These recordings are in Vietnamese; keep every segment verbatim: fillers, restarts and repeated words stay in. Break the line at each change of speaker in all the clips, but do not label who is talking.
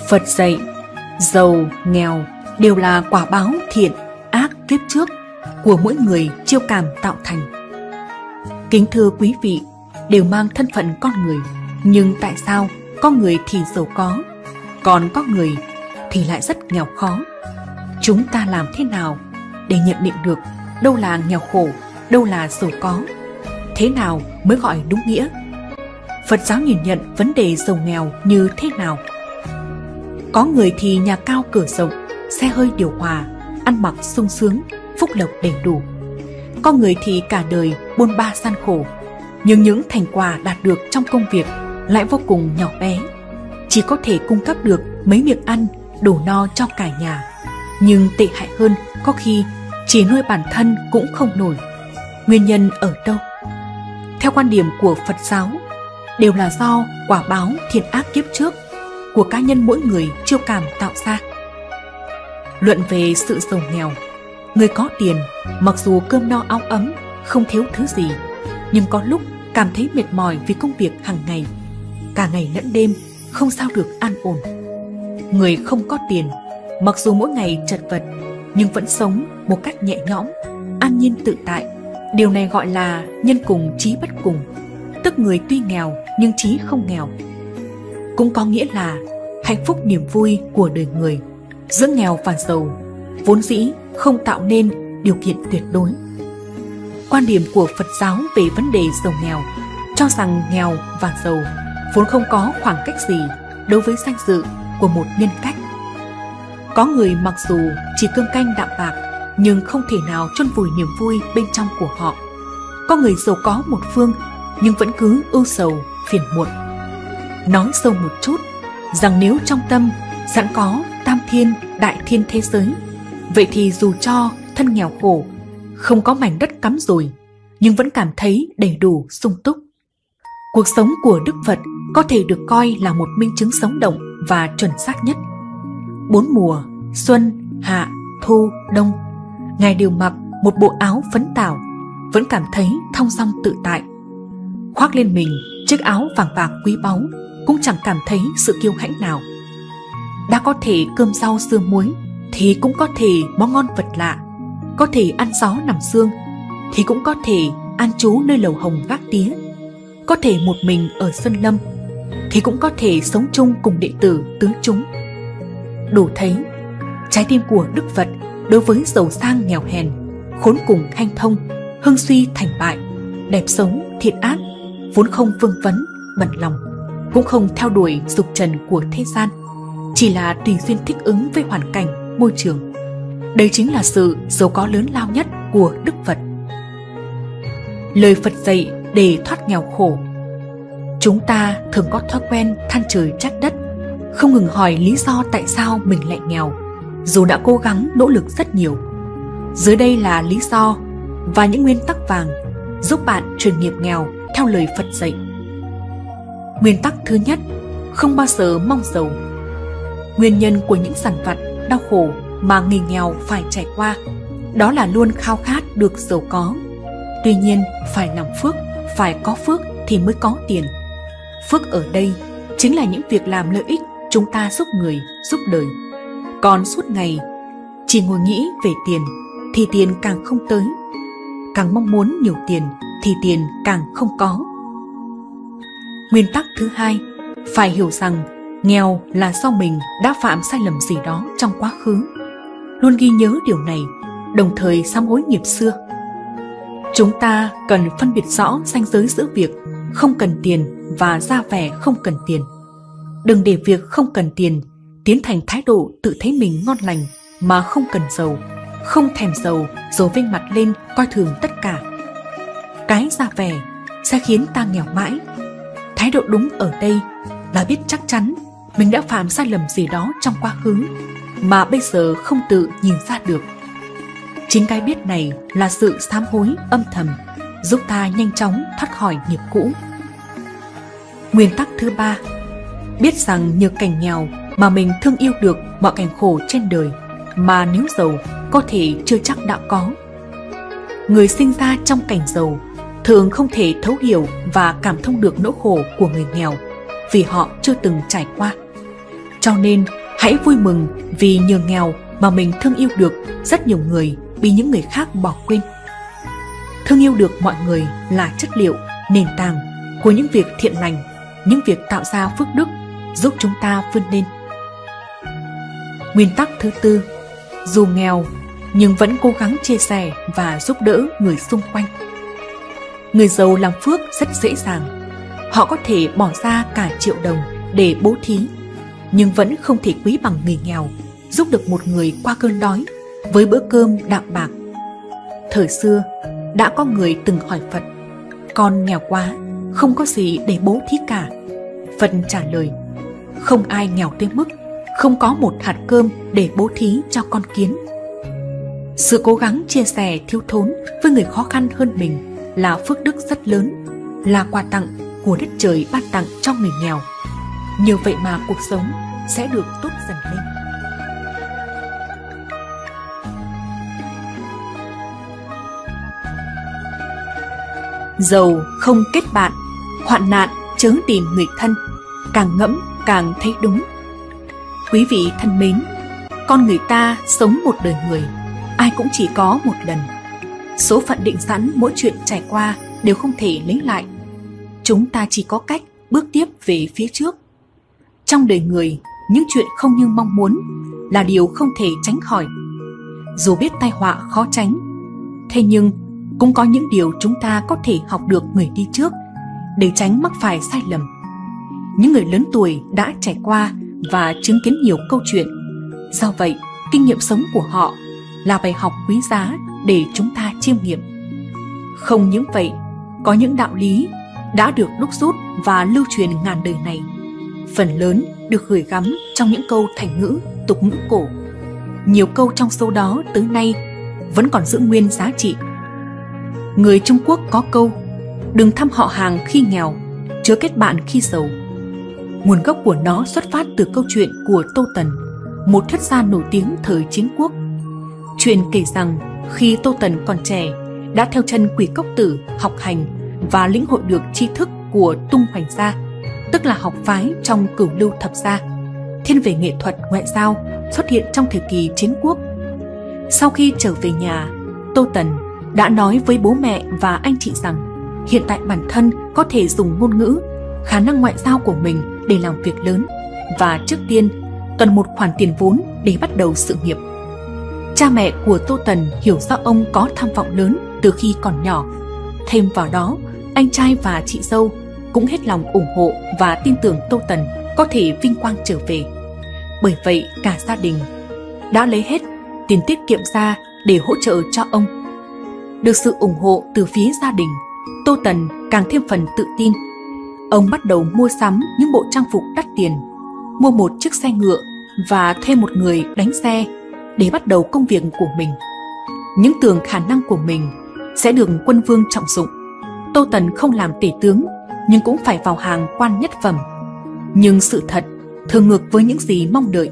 Phật dạy, giàu, nghèo đều là quả báo thiện, ác kiếp trước của mỗi người chiêu cảm tạo thành. Kính thưa quý vị, đều mang thân phận con người, nhưng tại sao có người thì giàu có, còn có người thì lại rất nghèo khó? Chúng ta làm thế nào để nhận định được đâu là nghèo khổ, đâu là giàu có? Thế nào mới gọi đúng nghĩa? Phật giáo nhìn nhận vấn đề giàu nghèo như thế nào? Có người thì nhà cao cửa rộng, xe hơi điều hòa, ăn mặc sung sướng, phúc lộc đầy đủ. Có người thì cả đời bôn ba gian khổ, nhưng những thành quả đạt được trong công việc lại vô cùng nhỏ bé, chỉ có thể cung cấp được mấy miệng ăn đủ no cho cả nhà. Nhưng tệ hại hơn, có khi chỉ nuôi bản thân cũng không nổi. Nguyên nhân ở đâu? Theo quan điểm của Phật giáo, đều là do quả báo thiện ác kiếp trước của cá nhân mỗi người chiêu cảm tạo ra. Luận về sự giàu nghèo, người có tiền mặc dù cơm no áo ấm, không thiếu thứ gì, nhưng có lúc cảm thấy mệt mỏi vì công việc hàng ngày, cả ngày lẫn đêm không sao được an ổn. Người không có tiền, mặc dù mỗi ngày chật vật, nhưng vẫn sống một cách nhẹ nhõm, an nhiên tự tại. Điều này gọi là nhân cùng trí bất cùng, tức người tuy nghèo nhưng trí không nghèo. Cũng có nghĩa là hạnh phúc niềm vui của đời người giữa nghèo và giàu vốn dĩ không tạo nên điều kiện tuyệt đối. Quan điểm của Phật giáo về vấn đề giàu nghèo cho rằng nghèo và giàu vốn không có khoảng cách gì đối với danh dự của một nhân cách. Có người mặc dù chỉ cơm canh đạm bạc nhưng không thể nào chôn vùi niềm vui bên trong của họ. Có người giàu có một phương nhưng vẫn cứ ưu sầu, phiền muộn. Nói sâu một chút, rằng nếu trong tâm sẵn có tam thiên, đại thiên thế giới, vậy thì dù cho thân nghèo khổ, không có mảnh đất cắm rùi, nhưng vẫn cảm thấy đầy đủ sung túc. Cuộc sống của Đức Phật có thể được coi là một minh chứng sống động và chuẩn xác nhất. Bốn mùa, xuân, hạ, thu, đông, Ngài đều mặc một bộ áo phấn tảo, vẫn cảm thấy thong dong tự tại. Khoác lên mình chiếc áo vàng bạc quý báu, cũng chẳng cảm thấy sự kiêu hãnh nào. Đã có thể cơm rau dưa muối, thì cũng có thể món ngon vật lạ. Có thể ăn gió nằm sương, thì cũng có thể an trú nơi lầu hồng gác tía. Có thể một mình ở sân lâm, thì cũng có thể sống chung cùng đệ tử tứ chúng. Đủ thấy, trái tim của Đức Phật đối với giàu sang nghèo hèn, khốn cùng hanh thông, hưng suy thành bại, đẹp xấu thiện ác vốn không vương vấn bận lòng, cũng không theo đuổi dục trần của thế gian, chỉ là tùy duyên thích ứng với hoàn cảnh, môi trường. Đây chính là sự giàu có lớn lao nhất của Đức Phật. Lời Phật dạy để thoát nghèo khổ. Chúng ta thường có thói quen than trời trách đất, không ngừng hỏi lý do tại sao mình lại nghèo, dù đã cố gắng nỗ lực rất nhiều. Dưới đây là lý do và những nguyên tắc vàng giúp bạn chuyển nghiệp nghèo theo lời Phật dạy. Nguyên tắc thứ nhất, không bao giờ mong giàu. Nguyên nhân của những sản vặt, đau khổ mà người nghèo phải trải qua, đó là luôn khao khát được giàu có. Tuy nhiên, phải làm phước, phải có phước thì mới có tiền. Phước ở đây chính là những việc làm lợi ích chúng ta giúp người, giúp đời. Còn suốt ngày chỉ ngồi nghĩ về tiền thì tiền càng không tới. Càng mong muốn nhiều tiền thì tiền càng không có. Nguyên tắc thứ hai, phải hiểu rằng nghèo là do mình đã phạm sai lầm gì đó trong quá khứ. Luôn ghi nhớ điều này, đồng thời sám hối nghiệp xưa. Chúng ta cần phân biệt rõ ranh giới giữa việc không cần tiền và ra vẻ không cần tiền. Đừng để việc không cần tiền tiến thành thái độ tự thấy mình ngon lành mà không cần giàu, không thèm giàu rồi vênh mặt lên coi thường tất cả. Cái ra vẻ sẽ khiến ta nghèo mãi. Thái độ đúng ở đây là biết chắc chắn mình đã phạm sai lầm gì đó trong quá khứ mà bây giờ không tự nhìn ra được. Chính cái biết này là sự sám hối âm thầm, giúp ta nhanh chóng thoát khỏi nghiệp cũ. Nguyên tắc thứ ba, biết rằng nhờ cảnh nghèo mà mình thương yêu được mọi cảnh khổ trên đời, mà nếu giàu có thể chưa chắc đã có. Người sinh ra trong cảnh giàu thường không thể thấu hiểu và cảm thông được nỗi khổ của người nghèo vì họ chưa từng trải qua. Cho nên hãy vui mừng vì nhờ nghèo mà mình thương yêu được rất nhiều người bị những người khác bỏ quên. Thương yêu được mọi người là chất liệu, nền tảng của những việc thiện lành, những việc tạo ra phước đức, giúp chúng ta vươn lên. Nguyên tắc thứ tư, dù nghèo nhưng vẫn cố gắng chia sẻ và giúp đỡ người xung quanh. Người giàu làm phước rất dễ dàng. Họ có thể bỏ ra cả triệu đồng để bố thí, nhưng vẫn không thể quý bằng người nghèo, giúp được một người qua cơn đói với bữa cơm đạm bạc. Thời xưa, đã có người từng hỏi Phật: con nghèo quá, không có gì để bố thí cả. Phật trả lời: không ai nghèo tới mức không có một hạt cơm để bố thí cho con kiến. Sự cố gắng chia sẻ thiếu thốn với người khó khăn hơn mình là phước đức rất lớn, là quà tặng của đất trời ban tặng cho người nghèo. Nhờ vậy mà cuộc sống sẽ được tốt dần lên. Giàu không kết bạn, hoạn nạn chớ tìm người thân, càng ngẫm càng thấy đúng. Quý vị thân mến, con người ta sống một đời người, ai cũng chỉ có một lần. Số phận định sẵn mỗi chuyện trải qua đều không thể lấy lại. Chúng ta chỉ có cách bước tiếp về phía trước. Trong đời người, những chuyện không như mong muốn là điều không thể tránh khỏi. Dù biết tai họa khó tránh, thế nhưng cũng có những điều chúng ta có thể học được người đi trước để tránh mắc phải sai lầm. Những người lớn tuổi đã trải qua và chứng kiến nhiều câu chuyện. Do vậy, kinh nghiệm sống của họ là bài học quý giá để chúng ta chiêm nghiệm. Không những vậy, có những đạo lý đã được đúc rút và lưu truyền ngàn đời này, phần lớn được gửi gắm trong những câu thành ngữ, tục ngữ cổ. Nhiều câu trong số đó tới nay vẫn còn giữ nguyên giá trị. Người Trung Quốc có câu: đừng thăm họ hàng khi nghèo, chớ kết bạn khi giàu. Nguồn gốc của nó xuất phát từ câu chuyện của Tô Tần, một thất gia nổi tiếng thời chiến quốc. Chuyện kể rằng khi Tô Tần còn trẻ, đã theo chân Quỷ Cốc Tử học hành và lĩnh hội được tri thức của Tung Hoành gia, tức là học phái trong Cửu Lưu Thập gia, thiên về nghệ thuật ngoại giao xuất hiện trong thời kỳ chiến quốc. Sau khi trở về nhà, Tô Tần đã nói với bố mẹ và anh chị rằng hiện tại bản thân có thể dùng ngôn ngữ, khả năng ngoại giao của mình để làm việc lớn, và trước tiên cần một khoản tiền vốn để bắt đầu sự nghiệp. Cha mẹ của Tô Tần hiểu rõ ông có tham vọng lớn từ khi còn nhỏ. Thêm vào đó, anh trai và chị dâu cũng hết lòng ủng hộ và tin tưởng Tô Tần có thể vinh quang trở về. Bởi vậy cả gia đình đã lấy hết tiền tiết kiệm ra để hỗ trợ cho ông. Được sự ủng hộ từ phía gia đình, Tô Tần càng thêm phần tự tin. Ông bắt đầu mua sắm những bộ trang phục đắt tiền, mua một chiếc xe ngựa và thuê một người đánh xe để bắt đầu công việc của mình. Những tưởng khả năng của mình sẽ được quân vương trọng dụng, Tô Tần không làm tể tướng nhưng cũng phải vào hàng quan nhất phẩm. Nhưng sự thật thường ngược với những gì mong đợi.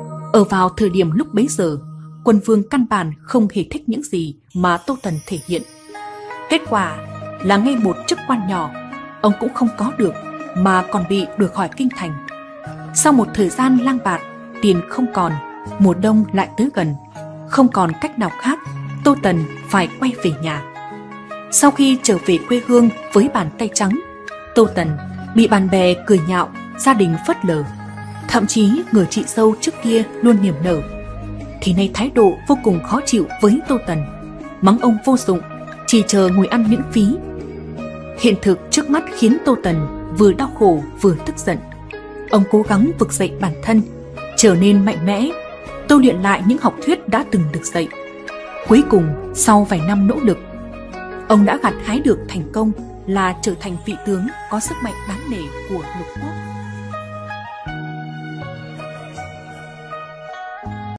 Ở vào thời điểm lúc bấy giờ, quân vương căn bản không hề thích những gì mà Tô Tần thể hiện. Kết quả là ngay một chức quan nhỏ ông cũng không có được, mà còn bị đuổi khỏi kinh thành. Sau một thời gian lang bạt, tiền không còn, mùa đông lại tới gần, không còn cách nào khác, Tô Tần phải quay về nhà. Sau khi trở về quê hương với bàn tay trắng, Tô Tần bị bạn bè cười nhạo, gia đình phớt lờ. Thậm chí người chị dâu trước kia luôn niềm nở thì nay thái độ vô cùng khó chịu với Tô Tần, mắng ông vô dụng, chỉ chờ ngồi ăn miễn phí. Hiện thực trước mắt khiến Tô Tần vừa đau khổ vừa tức giận. Ông cố gắng vực dậy bản thân, trở nên mạnh mẽ, tu luyện lại những học thuyết đã từng được dạy. Cuối cùng, sau vài năm nỗ lực, ông đã gặt hái được thành công là trở thành vị tướng có sức mạnh đáng nể của lục quốc.